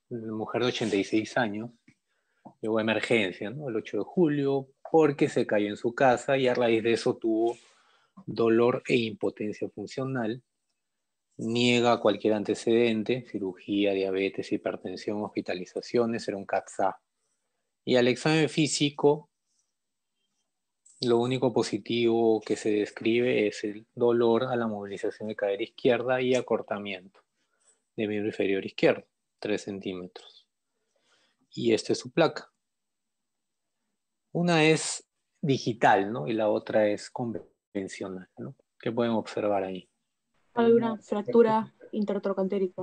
mujer de 86 años, llegó a emergencia, ¿no? El 8 de julio, porque se cayó en su casa y a raíz de eso tuvo dolor e impotencia funcional. Niega cualquier antecedente, cirugía, diabetes, hipertensión, hospitalizaciones, era un CAT-SA. Y al examen físico, lo único positivo que se describe es el dolor a la movilización de cadera izquierda y acortamiento de miembro inferior izquierdo, 3 centímetros. Y esta es su placa. Una es digital, ¿no? Y la otra es convencional, ¿no? ¿Qué pueden observar ahí? Hay una fractura intertrocantérica.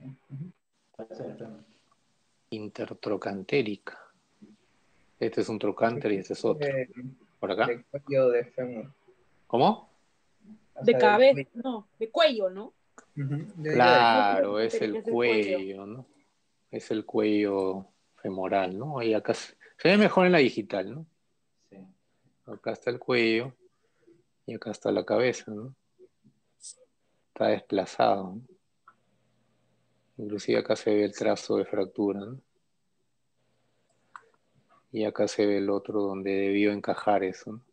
Intertrocantérica. Este es un trocánter y este es otro. ¿Por acá? De cuello de fémur. ¿Cómo? O De sea, cabeza, no, de cuello, ¿no? Claro, es el cuello, ¿no? Es el cuello femoral, ¿no? Ahí acá se ve mejor en la digital, ¿no? Sí. Acá está el cuello y acá está la cabeza, ¿no? Está desplazado, ¿no? Inclusive acá se ve el trazo de fractura, ¿no? Y acá se ve el otro donde debió encajar eso, ¿no?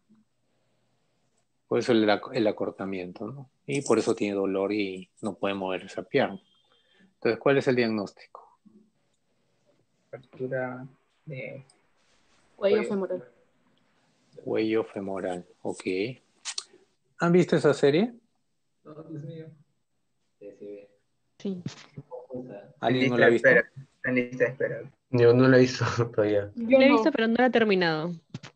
Por eso el acortamiento, ¿no? Y por eso tiene dolor y no puede mover esa pierna. Entonces, ¿cuál es el diagnóstico? Fractura de Cuello femoral. Cuello femoral, ok. ¿Han visto esa serie? No, Dios mío. Sí. ¿Alguien no la ha visto? En lista de espera. Yo no lo he visto todavía. Yo la he visto, pero no la he terminado.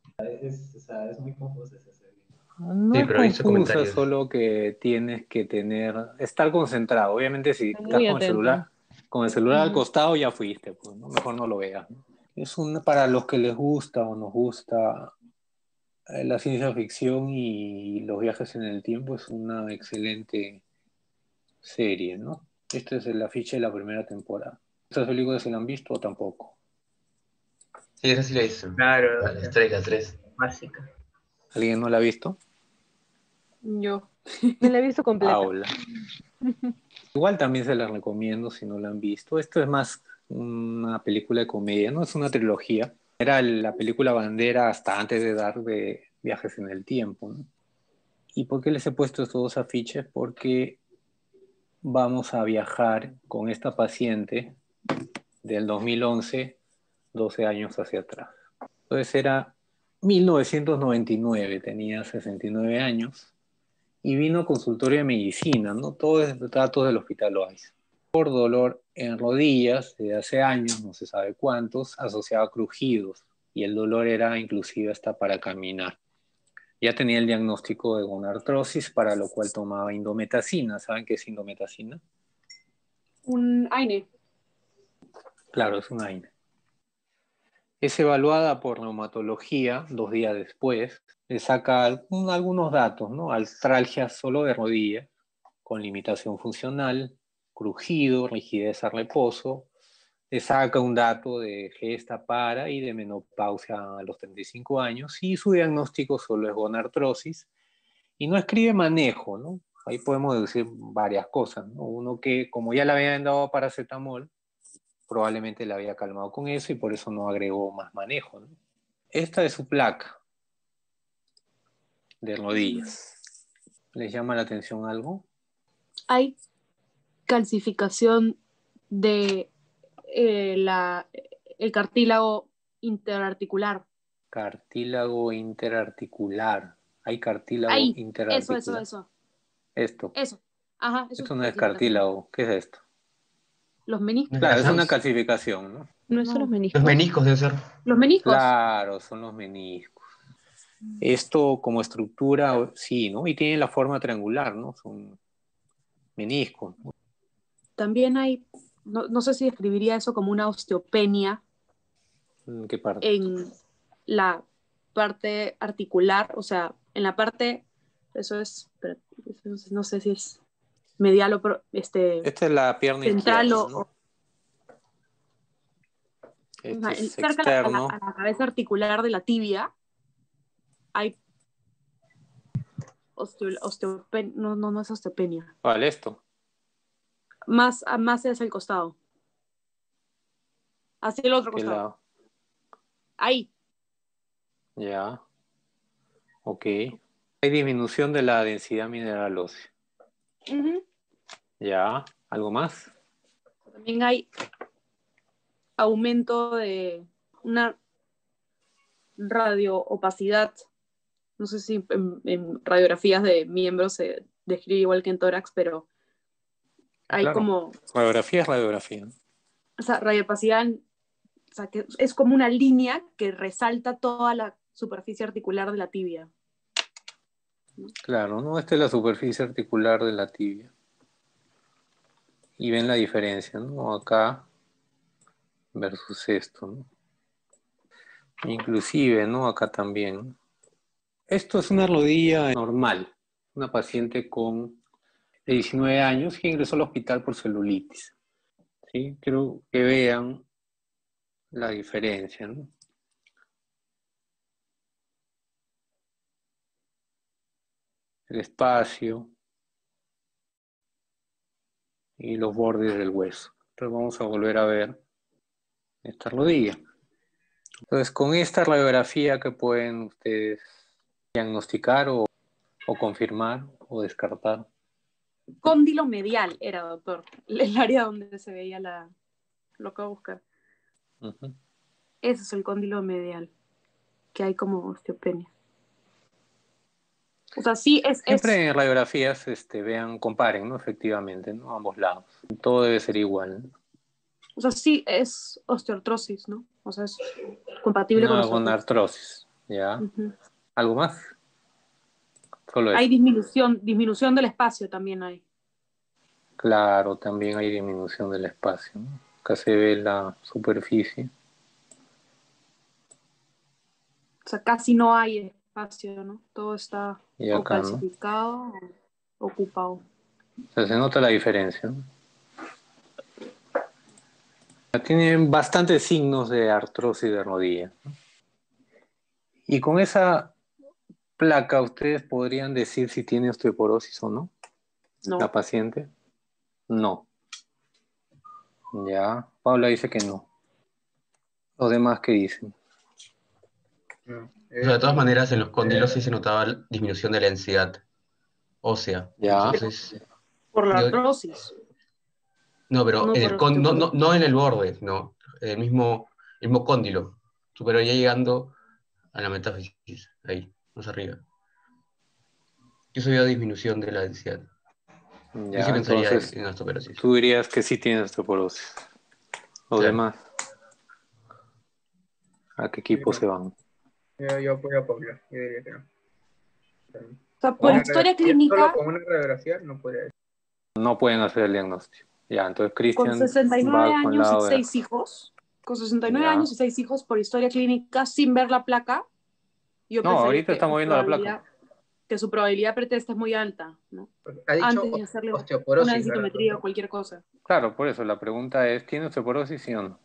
Es muy confusa esa serie. No Sí, es pero he visto confusa, comentarios. solo que tienes que estar concentrado. Obviamente, si estás Muy atento. con el celular al costado, ya fuiste, pues, ¿no? Mejor no lo veas, ¿no? Es para los que les gusta o nos gusta la ciencia ficción y los viajes en el tiempo, es una excelente serie, ¿no? Este es el afiche de la primera temporada. ¿Estas películas se la han visto o tampoco? Sí, esa sí la he visto. Claro, Las tres. básica. ¿Alguien no la ha visto? Yo. Me la he visto completa. Paula. Igual también se las recomiendo si no la han visto. Esto es más una película de comedia, no es una trilogía. Era la película bandera hasta antes de dar de Viajes en el Tiempo, ¿no? ¿Y por qué les he puesto estos dos afiches? Porque vamos a viajar con esta paciente del 2011, 12 años hacia atrás. Entonces era 1999, tenía 69 años y vino a consultorio de medicina, ¿no? Todos los datos del Hospital Oasis. Por dolor en rodillas, desde hace años, no se sabe cuántos, asociado a crujidos, y el dolor era inclusive hasta para caminar. Ya tenía el diagnóstico de gonartrosis, para lo cual tomaba indometacina. ¿Saben qué es indometacina? Un AINE. Claro, es un AINE. Es evaluada por reumatología 2 días después. Le saca algunos datos, ¿no? Artralgia solo de rodilla, con limitación funcional, crujido, rigidez a reposo. Le saca un dato de gesta para y de menopausia a los 35 años y su diagnóstico solo es gonartrosis y no escribe manejo, ¿no? Ahí podemos decir varias cosas, ¿no? Uno que como ya le habían dado paracetamol, probablemente le había calmado con eso y por eso no agregó más manejo, ¿no? Esta es su placa de rodillas. ¿Les llama la atención algo? Hay calcificación de el cartílago interarticular. Cartílago interarticular. Hay cartílago Ahí, interarticular. eso. Esto. Eso. Ajá, eso es Esto no es calcificación. cartílago. ¿Qué es esto? Los meniscos. Claro, es una calcificación, ¿no? ¿No es los Los meniscos? meniscos deben ser. Los meniscos. Claro, son los meniscos. Esto como estructura, sí, ¿no? Y tiene la forma triangular, ¿no? Son meniscos, ¿no? También hay, no sé si describiría eso como una osteopenia ¿En qué parte? en la parte articular, o sea, en la parte, no sé si es medial o Esta es la pierna central izquierda, ¿no? Este es cerca a externo. la cabeza articular de la tibia hay osteopenia, no es osteopenia. Vale, esto. Más hacia el costado. Hacia el otro ¿Qué costado. lado? Ahí. Ya. Ok. Hay disminución de la densidad mineral ósea. Ujú. Ya. ¿Algo más? También hay aumento de una radioopacidad. No sé si en radiografías de miembros se describe igual que en tórax, pero hay Claro. como, Radiografía es radiografía, ¿no? o sea, radiopacidad, o sea, que es como una línea que resalta toda la superficie articular de la tibia. Claro, ¿no? Esta es la superficie articular de la tibia. Y ven la diferencia, ¿no? Acá versus esto, ¿no? Inclusive, ¿no? Acá también, ¿no? Esto es una rodilla normal. Una paciente de 19 años que ingresó al hospital por celulitis. ¿Sí? Quiero que vean la diferencia, ¿no? El espacio y los bordes del hueso. Entonces vamos a volver a ver esta rodilla. Entonces, con esta radiografía que pueden ustedes diagnosticar o confirmar o descartar. Cóndilo medial era, doctor, el área donde se veía lo que voy a buscar. Ujú. Ese es el cóndilo medial, que hay como osteopenia. O sea, sí es Siempre en radiografías comparen, ¿no? Efectivamente, ¿no? Ambos lados. Todo debe ser igual, ¿no? o sea, sí es osteoartrosis, ¿no? O sea, es compatible con No, con osteoartrosis. artrosis, ¿ya? Ujú. ¿Algo más? Solo Hay eso. disminución del espacio también hay. Claro, también hay disminución del espacio, ¿no? Acá se ve la superficie. O sea, casi no hay espacio, ¿no? Todo está Y o acá, ¿no? calcificado o ocupado. O sea, se nota la diferencia, ¿no? Tienen bastantes signos de artrosis de rodilla. Y con esa placa, ustedes podrían decir si tiene osteoporosis o no, la No. paciente. No. Ya. Paula dice que no. ¿Los demás qué dicen? No. O sea, de todas maneras, en los cóndilos sí se notaba disminución de la densidad ósea. Ya. Entonces, Por la yo, artrosis, no, pero no en por el no, no, osteoporosis. no en el borde, no. El mismo cóndilo. Pero ya llegando a la metáfisis, ahí, más arriba. Eso veo disminución de la densidad. Yo sí Ya, pensaría en, entonces en osteoporosis. tú dirías que sí tiene osteoporosis. Los Claro. demás, ¿a qué Yo equipo no. se van? Yo apoyo a Pablo. Yo diría que no. O sea, Con por una historia radiografía, solo clínica, con una radiografía no puede. No pueden hacer el diagnóstico. Ya, entonces con Cristian 69 va con el años y lado de... 6 hijos, con 69 Ya. años y 6 hijos por historia clínica sin ver la placa, yo No, pensaría ahorita estamos viendo la placa. que su probabilidad de pretesta es muy alta, ¿no? Ha dicho Antes de hacerle una osteoporosis, ¿verdad? densitometría o cualquier cosa. Claro, por eso la pregunta es, ¿tiene osteoporosis sí o no?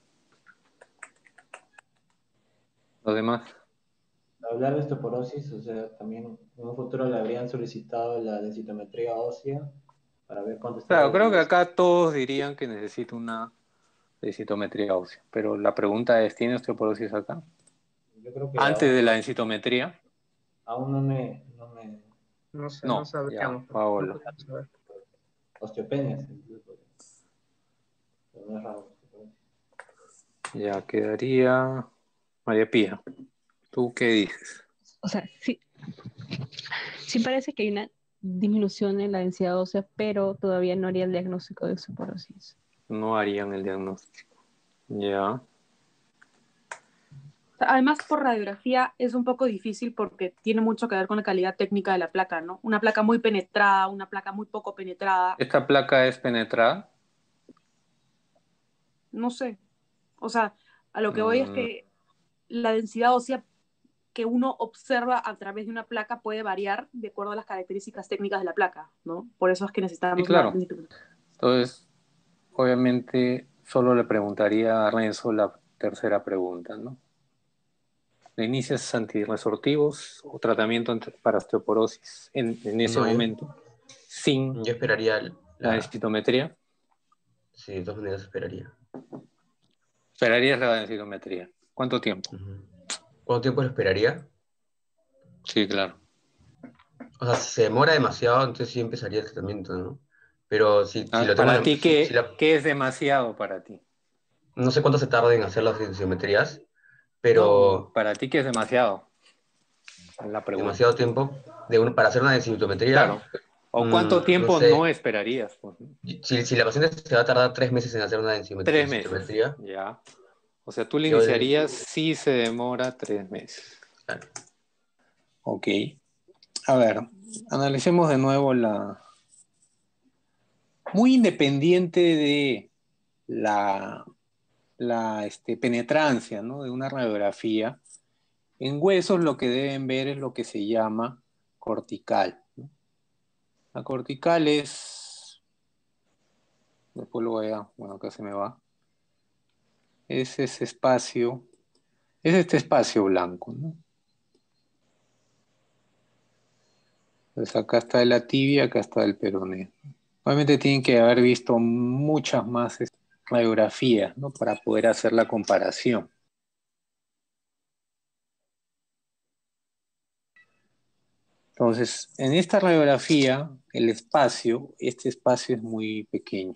Los demás. Hablar de osteoporosis, o sea, también en un futuro le habrían solicitado la densitometría ósea para ver cuánto estaba Claro, de creo que masa. acá todos dirían que necesita una densitometría ósea, pero la pregunta es, ¿tiene osteoporosis acá? Yo creo que Antes de aún, la densitometría, aún no me No sé, no no, ya, sabríamos. No Paola. podemos saber. osteopenias, incluso, pero no es raro. Ya quedaría María Pía. ¿Tú qué dices? O sea, sí, sí parece que hay una disminución en la densidad ósea, pero todavía no haría el diagnóstico de osteoporosis. No harían el diagnóstico. Ya, Además, por radiografía es un poco difícil porque tiene mucho que ver con la calidad técnica de la placa, ¿no? Una placa muy penetrada, una placa muy poco penetrada, ¿esta placa es penetrada? no sé. O sea, a lo que voy es Mm, que la densidad ósea que uno observa a través de una placa puede variar de acuerdo a las características técnicas de la placa, ¿no? Por eso es que sí, necesitamos la claro. densitometría. Entonces, obviamente, solo le preguntaría a Renzo la tercera pregunta, ¿no? ¿Le inicias antirresortivos o tratamiento para osteoporosis en ese No, yo, momento sin yo esperaría la densitometría? Sí, de todas maneras esperaría. Esperarías la densitometría. ¿Cuánto tiempo? Ujú. ¿Cuánto tiempo lo esperaría? Sí, claro. O sea, si se demora demasiado, entonces sí empezaría el tratamiento, ¿no? Pero si lo tengo Para en, ti, ¿qué es demasiado para ti? no sé cuánto se tarda en hacer las densitometrías, No, pero para ti, ¿qué es demasiado? Es la pregunta. demasiado tiempo para hacer una densitometría, Claro. ¿O cuánto no tiempo no sé. esperarías? Pues, ¿no? Si la paciente se va a tardar 3 meses en hacer una 3 meses, densitometría, ya. O sea, tú le yo iniciarías si se demora 3 meses. claro. Ok. A ver, analicemos de nuevo muy independiente de la penetrancia, ¿no? De una radiografía. En huesos lo que deben ver es lo que se llama cortical, ¿no? La cortical es, después lo voy a, bueno, acá se me va, es ese espacio, es este espacio blanco, ¿no? Entonces acá está la tibia, acá está el peroné. Obviamente tienen que haber visto muchas más radiografías, ¿no? Para poder hacer la comparación. Entonces, en esta radiografía, este espacio es muy pequeño,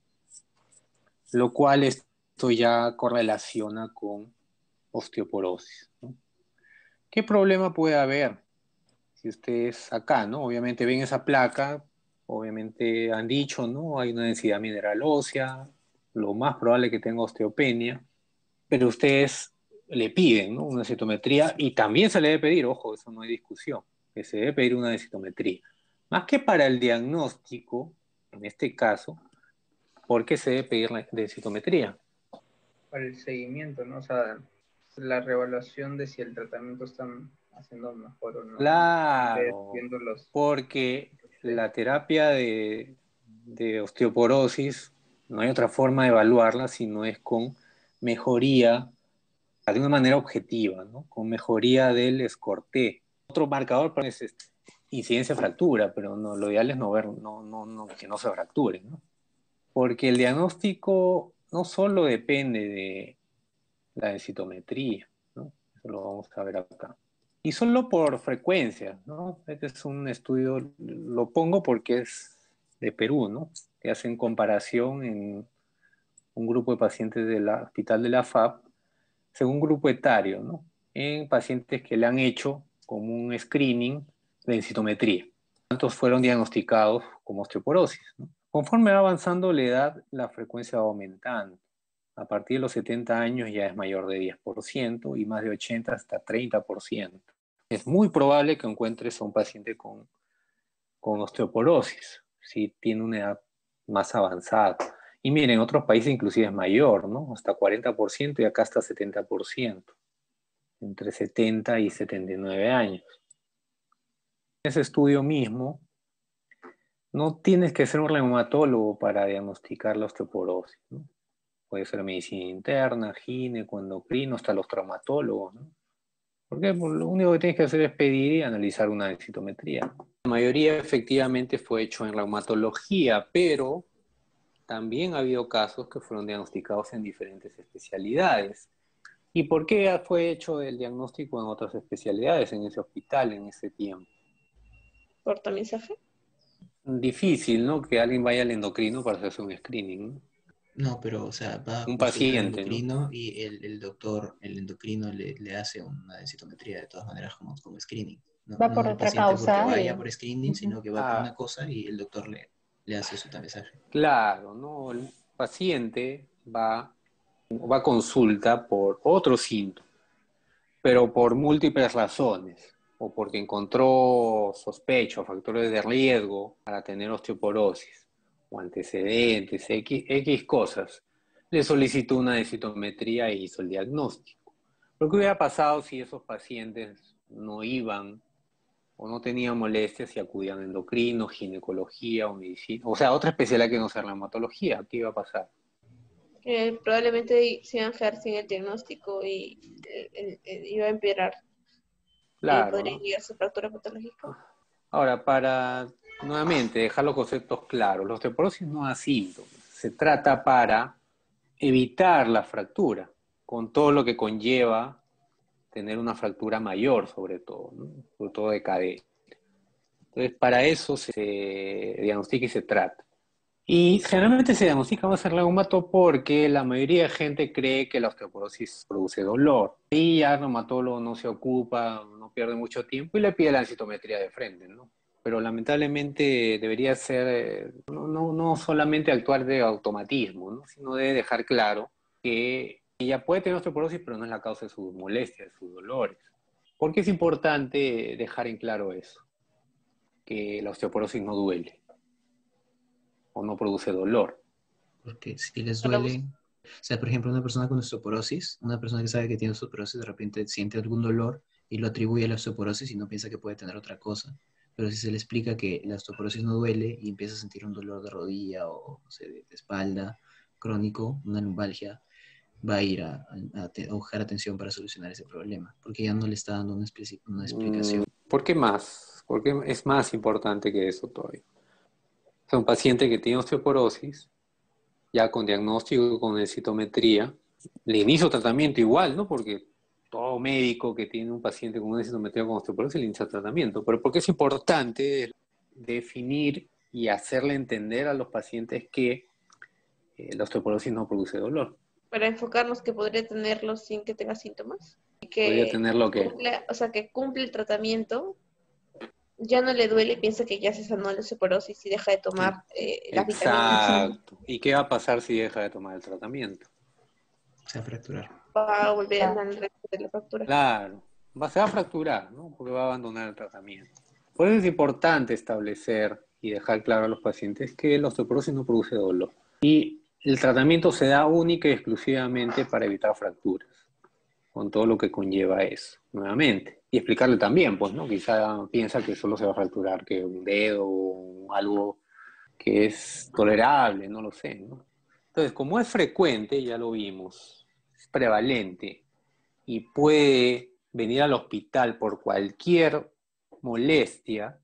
lo cual esto ya correlaciona con osteoporosis, ¿no? ¿Qué problema puede haber si ustedes acá, ¿no? Obviamente ven esa placa, obviamente han dicho, ¿no? Hay una densidad mineral ósea, lo más probable es que tenga osteopenia, pero ustedes le piden, ¿no? Una citometría y también se le debe pedir, ojo, eso no hay discusión, que se debe pedir una densitometría. Más que para el diagnóstico, en este caso, ¿por qué se debe pedir la densitometría? Para el seguimiento, ¿no? O sea, la reevaluación de si el tratamiento están haciendo mejor o no. Claro, Viendo los... porque la terapia de osteoporosis no hay otra forma de evaluarla si no es con mejoría de una manera objetiva, ¿no? Con mejoría del escorte. Otro marcador es incidencia de fractura, pero no, lo ideal es no ver, que no se fracture, ¿no? Porque el diagnóstico no solo depende de la densitometría, ¿no? Eso lo vamos a ver acá. Y solo por frecuencia, ¿no? Este es un estudio, lo pongo porque es de Perú, ¿no? Que hacen comparación en un grupo de pacientes del hospital de la FAP, según grupo etario, ¿no? En pacientes que le han hecho como un screening de densitometría. ¿Cuántos fueron diagnosticados como osteoporosis, ¿no? Conforme va avanzando la edad, la frecuencia va aumentando. A partir de los 70 años ya es mayor de 10% y más de 80 hasta 30%. Es muy probable que encuentres a un paciente con osteoporosis, si tiene una edad más avanzada. Y miren, en otros países inclusive es mayor, ¿no? Hasta 40% y acá hasta 70%, entre 70 y 79 años. Ese estudio mismo, no tienes que ser un reumatólogo para diagnosticar la osteoporosis, ¿no? Puede ser medicina interna, gineco, endocrino, hasta los traumatólogos, ¿no? Porque lo único que tienes que hacer es pedir y analizar una densitometría. La mayoría efectivamente fue hecho en reumatología, pero también ha habido casos que fueron diagnosticados en diferentes especialidades. ¿Y por qué fue hecho el diagnóstico en otras especialidades, en ese hospital, en ese tiempo? ¿Por tamizaje? Difícil, ¿no? Que alguien vaya al endocrino para hacerse un screening, ¿no? No, pero, o sea, va a Un consulta al paciente, ¿no? endocrino y el doctor, el endocrino le hace una densitometría de todas maneras como screening. No, Va por no el otra paciente porque causa vaya y... por screening, Ujú. sino que va por una cosa y el doctor le hace su tamizaje. Claro, ¿no? El paciente va a consulta por otro síntoma, pero por múltiples razones, o porque encontró sospecha o factores de riesgo para tener osteoporosis, o antecedentes, X cosas. Le solicitó una densitometría e hizo el diagnóstico. Lo que hubiera pasado si esos pacientes no iban o no tenían molestias y acudían a endocrino, ginecología o medicina, o sea, otra especialidad que no sea reumatología? ¿Qué iba a pasar? Probablemente se iban a quedar sin el diagnóstico y iba a empeorar. Claro, Podría ¿no? llegar a su fractura patológica. Ahora, para nuevamente dejar los conceptos claros, la osteoporosis no da síntomas. Se trata para evitar la fractura, con todo lo que conlleva tener una fractura mayor, sobre todo, ¿no? Sobre todo de cadera. Entonces, para eso se diagnostica y se trata. Y generalmente se diagnostica más el reumato porque la mayoría de gente cree que la osteoporosis produce dolor. Y ya el reumatólogo no se ocupa, no pierde mucho tiempo y le pide la densitometría de frente, ¿no? Pero lamentablemente debería ser, no solamente actuar de automatismo, ¿no? Sino de dejar claro que ella puede tener osteoporosis, pero no es la causa de sus molestias, de sus dolores. ¿Por qué es importante dejar en claro eso? Que la osteoporosis no duele o no produce dolor. Porque si les Pero, duele, o sea, por ejemplo, una persona con osteoporosis, una persona que sabe que tiene osteoporosis, de repente siente algún dolor y lo atribuye a la osteoporosis y no piensa que puede tener otra cosa. Pero si se le explica que la osteoporosis no duele y empieza a sentir un dolor de rodilla o no sé, de espalda crónico, una lumbalgia, va a ir a buscar atención para solucionar ese problema, porque ya no le está dando una explicación. ¿Por qué más? Porque es más importante que eso todavía. O sea, un paciente que tiene osteoporosis, ya con diagnóstico, con densitometría, le inicio tratamiento igual, ¿no? Porque todo médico que tiene un paciente con una densitometría con osteoporosis le inicia tratamiento. Pero porque es importante definir y hacerle entender a los pacientes que la osteoporosis no produce dolor. para enfocarnos que podría tenerlo sin que tenga síntomas. Y Podría que tener lo que... cumple, o sea, que cumple el tratamiento, ya no le duele y piensa que ya se sanó la osteoporosis y deja de tomar las vitaminas. Exacto. ¿Y qué va a pasar si deja de tomar el tratamiento? Se va a fracturar. Va a volver al resto de la fractura. Claro, se va a fracturar, ¿no? Porque va a abandonar el tratamiento. Por eso es importante establecer y dejar claro a los pacientes que la osteoporosis no produce dolor. Y el tratamiento se da única y exclusivamente para evitar fracturas, con todo lo que conlleva eso, nuevamente. Y explicarle también, pues, ¿no? Quizá piensa que solo se va a fracturar que un dedo o algo que es tolerable, no lo sé, ¿no? Entonces, como es frecuente, ya lo vimos, es prevalente, y puede venir al hospital por cualquier molestia,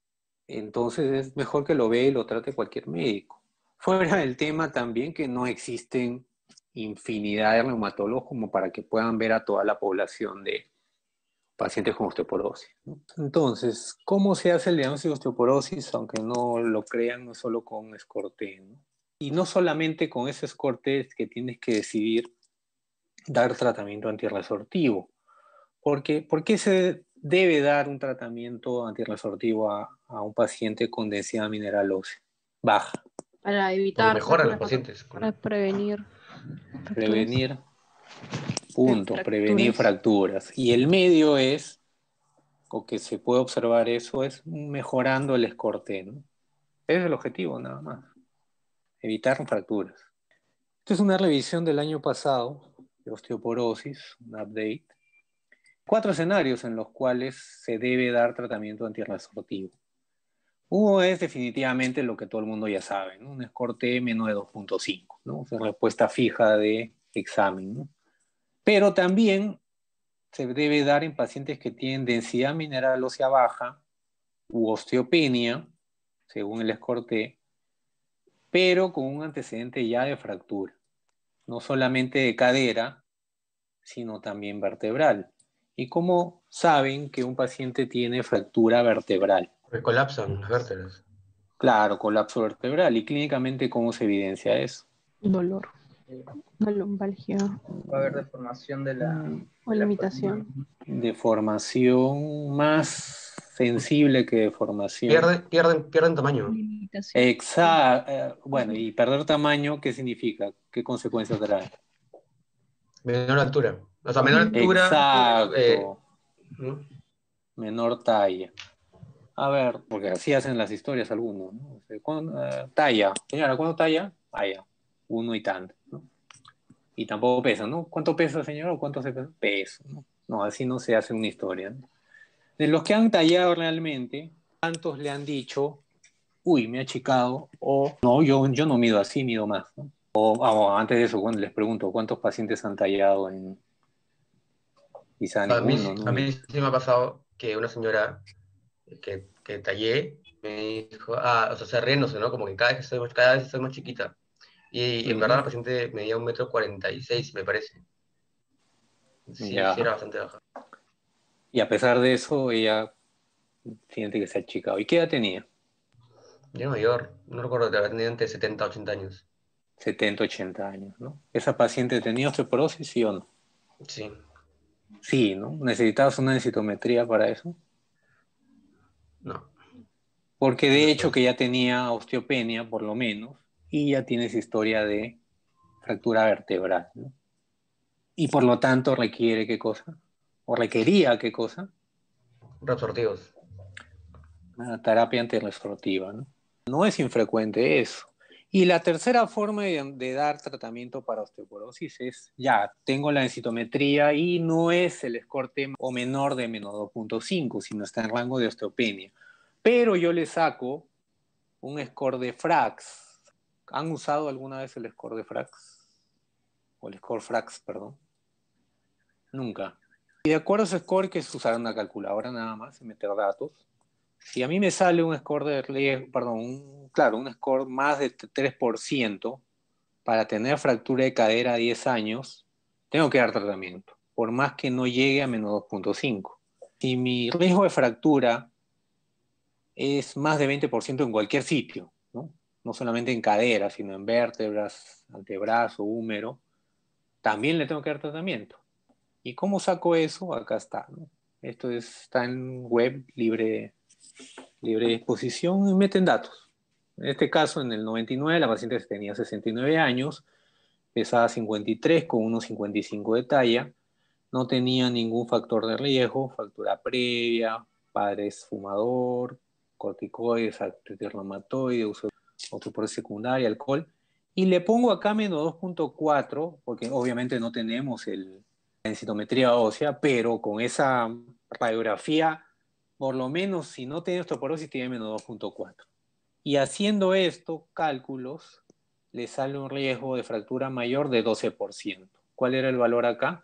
entonces es mejor que lo vea y lo trate cualquier médico. Fuera del tema también que no existen infinidad de reumatólogos como para que puedan ver a toda la población de pacientes con osteoporosis, ¿no? Entonces, ¿cómo se hace el diagnóstico de osteoporosis? Aunque no lo crean, no solo con SCORT, ¿no? Y no solamente con ese SCORT que tienes que decidir dar tratamiento antirresortivo. ¿Por qué se debe dar un tratamiento antirresortivo a un paciente con densidad mineral ósea baja? Para Porque evitar mejoran los fracturas. pacientes. Para prevenir fracturas. Prevenir, punto, Fracturas. prevenir fracturas. Y el medio es, o que se puede observar eso, es mejorando el SCORT, ¿no? Ese es el objetivo, nada más. Evitar fracturas. Esta es una revisión del año pasado de osteoporosis, un update. 4 escenarios en los cuales se debe dar tratamiento antirresortivo. Uno es definitivamente lo que todo el mundo ya sabe, ¿no? Un SCORT menos de 2.5, ¿no? Es respuesta fija de examen, ¿no? Pero también se debe dar en pacientes que tienen densidad mineral ósea baja u osteopenia, según el SCORT, pero con un antecedente ya de fractura, no solamente de cadera, sino también vertebral. ¿Y cómo saben que un paciente tiene fractura vertebral? Porque colapsan las vértebras. Claro, colapso vertebral. ¿Y clínicamente cómo se evidencia eso? Dolor, Sí. una lumbalgia Va a haber deformación de la o limitación. Deformación más sensible que deformación. Pierden tamaño. Limitación. Exacto. Bueno, y perder tamaño, ¿qué significa? ¿Qué consecuencias trae? Menor altura. O sea, menor altura. Exacto. ¿No? Menor talla. A ver, porque así hacen las historias algunos, ¿no? O sea, talla. Señora, ¿cuánto talla? Ah, ya. Uno y tanto, ¿no? Y tampoco pesa, ¿no? ¿Cuánto pesa, señor? ¿O cuánto se pesa? Peso, ¿no? No, así no se hace una historia, ¿no? De los que han tallado realmente, ¿cuántos le han dicho, uy, me ha achicado? O, no, yo no mido así, mido más, ¿no? O antes de eso, cuando les pregunto, ¿cuántos pacientes han tallado en quizá A mí, ninguno, ¿no? a mí sí me ha pasado que una señora que tallé me dijo, o sea, se riéndose, ¿no? Como que cada vez estoy más chiquita. Y en verdad la paciente medía 1,46 m, me parece. Sí, Ya. sí era bastante baja. Y a pesar de eso, ella siente que se ha achicado. ¿Y qué edad tenía? Ya era mayor, no recuerdo, tenía entre 70 80 años. 70, 80 años, ¿no? ¿Esa paciente tenía osteoporosis, sí o no? Sí, Sí, ¿no? ¿Necesitabas una densitometría para eso? no. Porque de hecho que ya tenía osteopenia, por lo menos, y ya tienes historia de fractura vertebral, ¿no? Y por lo tanto requiere qué cosa, o requería qué cosa, Reabsortivos. una terapia antirresortiva, ¿no? No es infrecuente eso. Y la tercera forma de dar tratamiento para osteoporosis es, ya, tengo la densitometría y no es el score T o menor de menos 2.5, sino está en rango de osteopenia. Pero yo le saco un score de FRAX. ¿Han usado alguna vez el score de FRAX? O el score FRAX, perdón. Nunca. Y de acuerdo a ese score, que es usar una calculadora nada más y meter datos. Si a mí me sale un score de riesgo, perdón, claro, un score más de 3% para tener fractura de cadera a 10 años, tengo que dar tratamiento, por más que no llegue a menos 2.5. Si mi riesgo de fractura es más de 20% en cualquier sitio, ¿no? No solamente en cadera, sino en vértebras, antebrazo, húmero, también le tengo que dar tratamiento. ¿Y cómo saco eso? Acá está, ¿no? Esto está en web libre de exposición y meten datos. En este caso, en el 99, la paciente tenía 69 años, pesaba 53 con 1,55 de talla, no tenía ningún factor de riesgo, fractura previa, padre es fumador, corticoides, artritis reumatoide, uso de osteoporosis secundaria, alcohol, y le pongo acá menos 2.4, porque obviamente no tenemos la densitometría ósea, pero con esa radiografía, por lo menos si no tiene osteoporosis, tiene menos 2.4. Y haciendo esto, cálculos, le sale un riesgo de fractura mayor de 12%. ¿Cuál era el valor acá?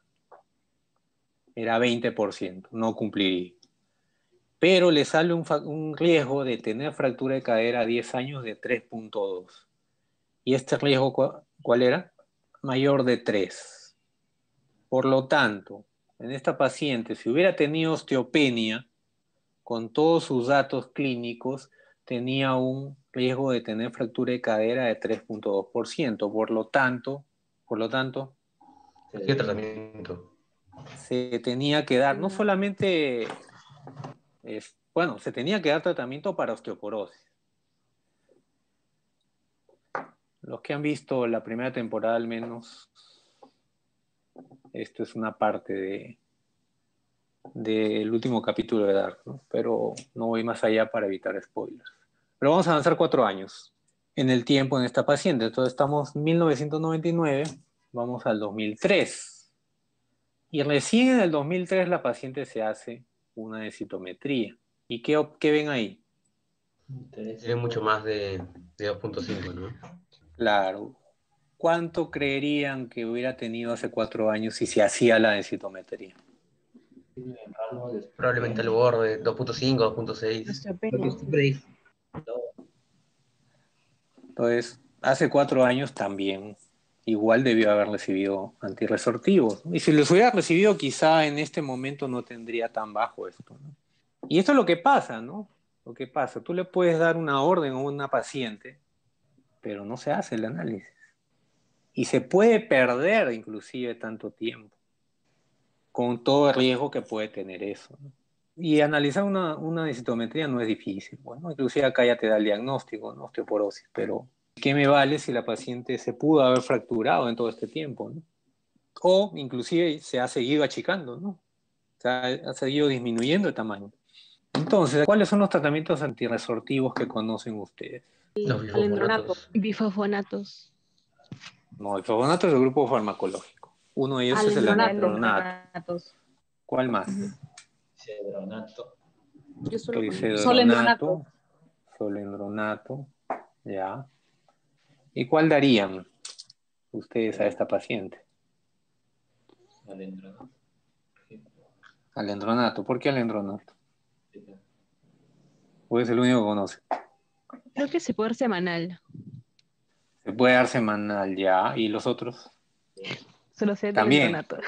Era 20%, no cumpliría. Pero le sale un riesgo de tener fractura de cadera a 10 años de 3.2. ¿Y este riesgo cuál era? Mayor de 3. Por lo tanto, en esta paciente, si hubiera tenido osteopenia, con todos sus datos clínicos, tenía un riesgo de tener fractura de cadera de 3.2%. Por lo tanto, ¿Qué tratamiento? se tenía que dar, no solamente, bueno, se tenía que dar tratamiento para osteoporosis. Los que han visto la primera temporada al menos, esto es una parte del último capítulo de Dark, ¿no? Pero no voy más allá para evitar spoilers. Pero vamos a avanzar 4 años en el tiempo en esta paciente. Entonces estamos en 1999, vamos al 2003. Y recién en el 2003 la paciente se hace una densitometría. ¿Y qué ven ahí? Tiene mucho más de 2.5, ¿no? Claro. ¿Cuánto creerían que hubiera tenido hace 4 años si se hacía la densitometría? Probablemente al borde, 2.5, 2.6. Lo que usted predijo. Entonces, hace 4 años también igual debió haber recibido antirresortivos, ¿no? Y si los hubiera recibido, quizá en este momento no tendría tan bajo esto, ¿no? Y esto es lo que pasa, ¿no? Lo que pasa, tú le puedes dar una orden a una paciente, pero no se hace el análisis. Y se puede perder inclusive tanto tiempo, con todo el riesgo que puede tener eso, ¿no? Y analizar una densitometría no es difícil. Bueno, inclusive acá ya te da el diagnóstico, ¿no? Osteoporosis, pero ¿qué me vale si la paciente se pudo haber fracturado en todo este tiempo, ¿no? O inclusive se ha seguido achicando, ¿no? O sea, ha seguido disminuyendo el tamaño. Entonces, ¿cuáles son los tratamientos antirresortivos que conocen ustedes? Los Alendronato. bifosfonatos. Bifofonatos. No, el fosfonato es el grupo farmacológico. Uno de ellos es el alendronato. Alendronatos. ¿Cuál más? Cedronato. Yo solo conozco. Clisendronato, solendronato, ya. ¿Y cuál darían ustedes a esta paciente? Alendronato. Alendronato. ¿Por qué alendronato? ¿O es el único que conoce? Creo que se puede dar semanal. Se puede dar semanal ya, y los otros Solo sé del también. neonato.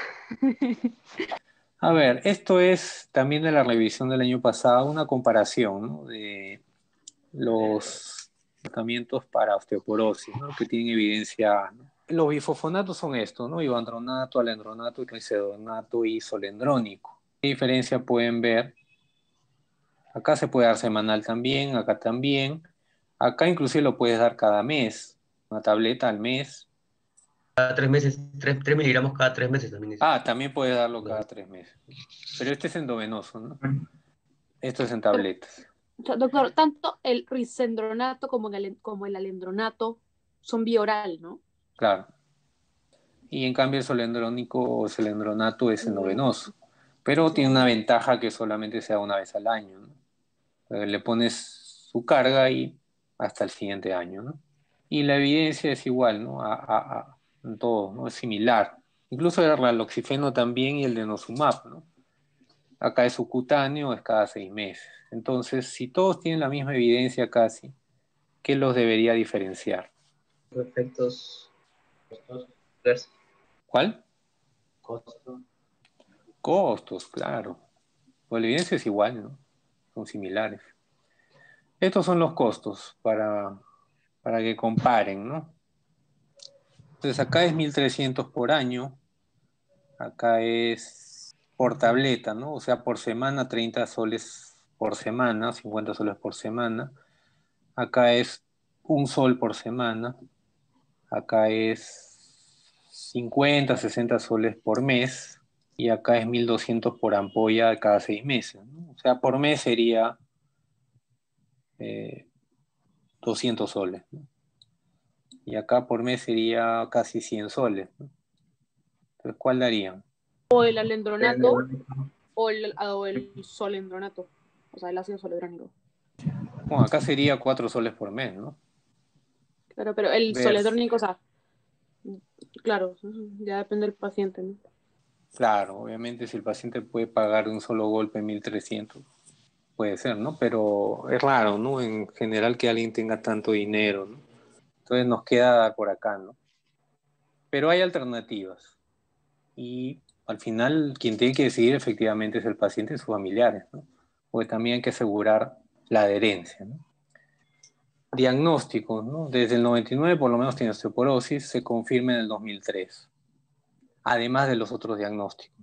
A ver, esto es también de la revisión del año pasado, una comparación, ¿no?, de los tratamientos para osteoporosis, ¿no?, que tienen evidencia, ¿no? Los bifosfonatos son estos, ¿no? Ivandronato, alendronato, risedonato y solendrónico. ¿Qué diferencia pueden ver? Acá se puede dar semanal también, acá también. Acá inclusive lo puedes dar cada mes, una tableta al mes. Cada 3 meses, 3 miligramos cada 3 meses también es. Ah, también puedes darlo cada 3 meses. Pero este es endovenoso, ¿no? Esto es en tabletas. O sea, doctor, tanto el risendronato como el alendronato son vía oral, ¿no? Claro. Y en cambio el solendrónico o solendronato es endovenoso. Pero tiene una ventaja que solamente se da una vez al año, ¿no? Le pones su carga y hasta el siguiente año, ¿no? Y la evidencia es igual, ¿no? En todo, ¿no? Es similar. Incluso el raloxifeno también y el denosumab, ¿no? Acá es subcutáneo, es cada 6 meses. Entonces, si todos tienen la misma evidencia casi, ¿qué los debería diferenciar? Efectos Costos, adversos. ¿Cuál? costo. Costos, claro. Pues la evidencia es igual, ¿no? Son similares. Estos son los costos para que comparen, ¿no? Entonces acá es 1.300 por año, acá es por tableta, ¿no? O sea, por semana, 30 soles por semana, 50 soles por semana. Acá es 1 sol por semana, acá es 50, 60 soles por mes, y acá es 1.200 por ampolla cada 6 meses, ¿no? O sea, por mes sería 200 soles, ¿no? Y acá por mes sería casi 100 soles, ¿no? Entonces, ¿cuál darían? O el alendronato o el solendronato, o sea, el ácido solendrónico. Bueno, acá sería 4 soles por mes, ¿no? Claro, pero el Ver, solendrónico, o sea, claro, ya depende del paciente, ¿no? claro, obviamente si el paciente puede pagar de un solo golpe 1.300, puede ser, ¿no? Pero es raro, ¿no? En general que alguien tenga tanto dinero, ¿no? Entonces nos queda por acá, ¿no? Pero hay alternativas. Y al final quien tiene que decidir efectivamente es el paciente y sus familiares, ¿no? Porque también hay que asegurar la adherencia, ¿no? Diagnósticos, ¿no? Desde el 99 por lo menos tiene osteoporosis, se confirma en el 2003, además de los otros diagnósticos.